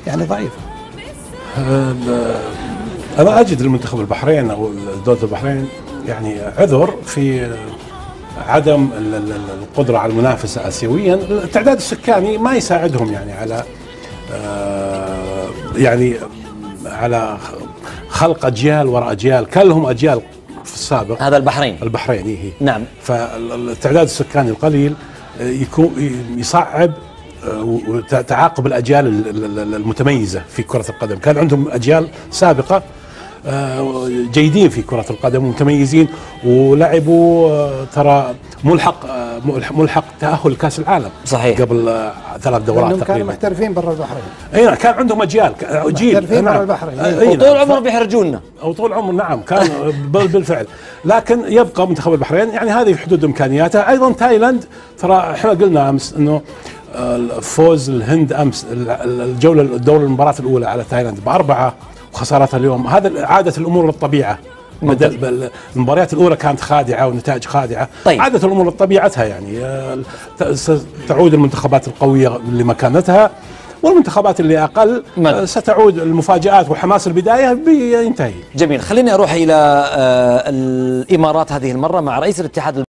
يعني ضعيفة. أنا أجد المنتخب البحرين أو دولة البحرين يعني عذر في عدم القدرة على المنافسة آسيويا. التعداد السكاني ما يساعدهم يعني على يعني على خلق أجيال وراء أجيال. كان لهم أجيال في السابق. هذا البحرين هي. نعم. فالتعداد السكاني القليل يكون يصعب تعاقب الأجيال المتميزة في كرة القدم. كان عندهم أجيال سابقة جيدين في كرة القدم ومتميزين ولعبوا ترى ملحق تأهل كأس العالم صحيح قبل 3 دورات تقريبا. كانوا محترفين برا البحرين. اي كان عندهم جيل محترفين برا البحرين. وطول عمرهم بيحرجونا وطول عمر نعم كان بالفعل. لكن يبقى منتخب البحرين يعني هذه في حدود امكانياته. ايضا تايلاند ترى احنا قلنا امس انه فوز الهند امس الدور المباراة الاولى على تايلاند ب4 وخسارتها اليوم. هذا عادة الامور للطبيعة. المباريات الاولى كانت خادعه والنتائج خادعه. طيب. عادة الامور لطبيعتها يعني ستعود المنتخبات القويه لمكانتها والمنتخبات اللي اقل ستعود المفاجآت وحماس البدايه بينتهي. جميل. خليني اروح الى الامارات هذه المره مع رئيس الاتحاد